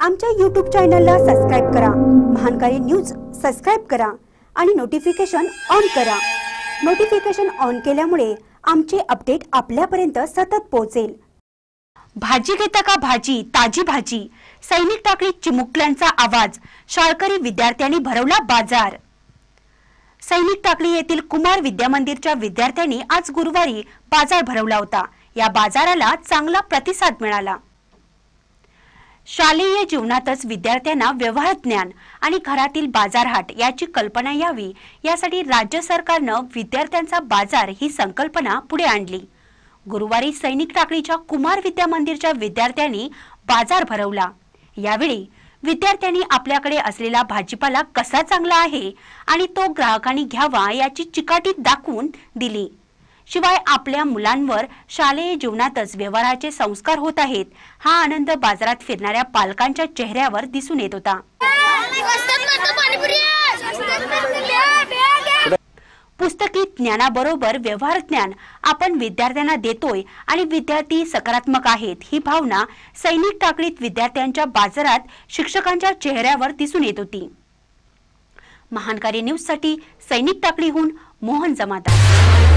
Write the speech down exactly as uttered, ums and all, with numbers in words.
आमच्या यूट्यूब चॅनलला सबस्क्राइब करा, महानकारी न्यूज सबस्क्राइब करा आणि नोटिफिकेशन ऑन करा। नोटिफिकेशन ऑन केल्यामुळे आमचे अपडेट आपल्यापर्यंत सतत पोहोचेल। भाजी घेता का भाजी, ताजी भाजी, सैनिक टाकळी चिमुकल्यांचा आवाज, शाळकरी विद्यार्थ्यांनी भरवला बाजार। सैनिक टाकळी येथील कुमार विद्यामंदिरच्या विद्यार्थ्यांनी आज गुरुवारी बाजार भरवला होता। या बाजाराला चांगला प्रतिसाद मिळाला। शालेय जीवनातच विद्यार्थ्यांना व्यवहार ज्ञान आणि घरातील बाजारहाट याची कल्पना यावी यासाठी राज्य सरकारने विद्यार्थ्यांचा बाजार ही संकल्पना पुढे आणली। गुरुवारी सैनिक टाकळीच्या कुमार विद्यामंदिरच्या विद्यार्थ्यांनी बाजार भरवला। यावेळी विद्यार्थ्यांनी आपल्याकडे असलेला भाजीपाला कसा चांगला आहे आणि तो ग्राहकांनी घ्यावा याची चिकाटी दाखवून दिली। शिवाय आपल्या मुलांवर शालेय जीवनातच व्यवहाराचे संस्कार होत आहेत हा आनंद बाजारात फिरणाऱ्या पालकांच्या चेहऱ्यावर दिसून येत होता। पुस्तकी ज्ञानाबरोबर व्यवहार ज्ञान आपण विद्यार्थ्यांना देतोय आणि विद्यार्थी सकारात्मक आहेत ही भावना सैनिक टाकळीत विद्यार्थ्यांच्या बाजारात शिक्षकांच्या चेहऱ्यावर दिसून येत होती। महानकारी न्यूज साठी सैनिक टाकळीहून मोहन जमादार।